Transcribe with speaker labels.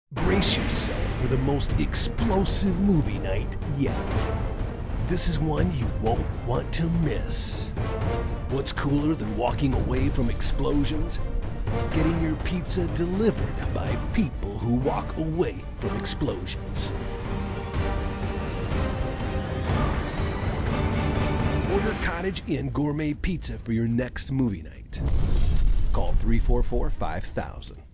Speaker 1: Brace yourself for the most explosive movie night yet. This is one you won't want to miss. What's cooler than walking away from explosions? Getting your pizza delivered by people who walk away from explosions. Order Cottage Inn Gourmet Pizza for your next movie night. Call 344-5000.